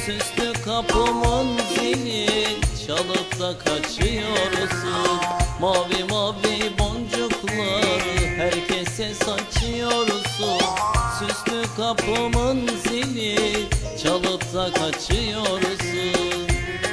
Süslü kapımın zili çalıp da kaçıyorsun. Mavi mavi boncukları herkese saçıyorsun. Süslü kapımın zili çalıp da kaçıyorsun.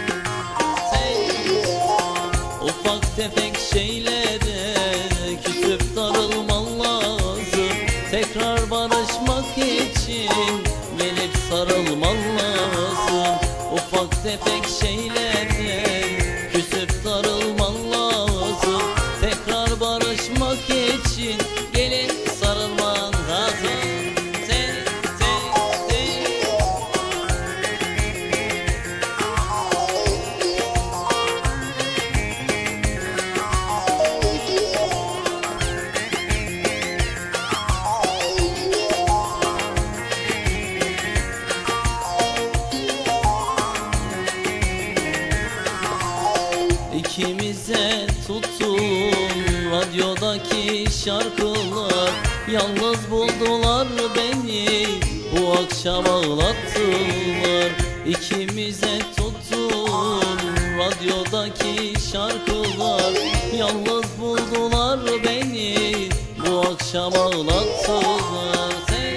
Ufak tefek şeylere küsüp darılman lazım. Tekrar barışmak için gelip sarılman lazım. Ufak tefek şeylere küsüp darılman lazım. Tekrar barışmak için gelip sarılman lazım. İkimize tutun radyodaki şarkılar. Yalnız buldular beni, bu akşam ağlattılar. İkimize tutun radyodaki şarkılar. Yalnız buldular beni, bu akşam ağlattılar.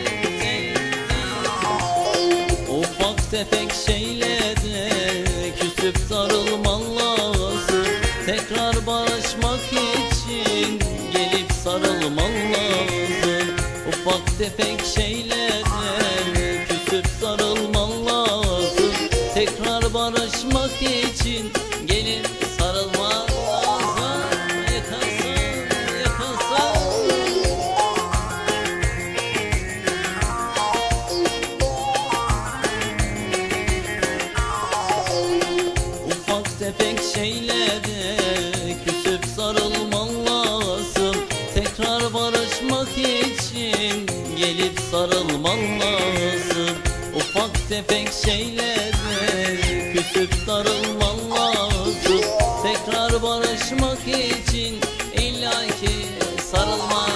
Ufak tefek şeylere küsüp darılman lazım. Tekrar barışmak için gelip sarılman lazım. Ufak tefek şeylere küsüp sarılman lazım. Tekrar barışmak için gelip sarılman lazım. Yakasın, yakasın. Ufak tefek şeylere küsüp sarılman lazım. Tekrar barışmak için gelip sarılman lazım. Ufak tefek şeylere küsüp darılman lazım. Tekrar barışmak için illaki sarılman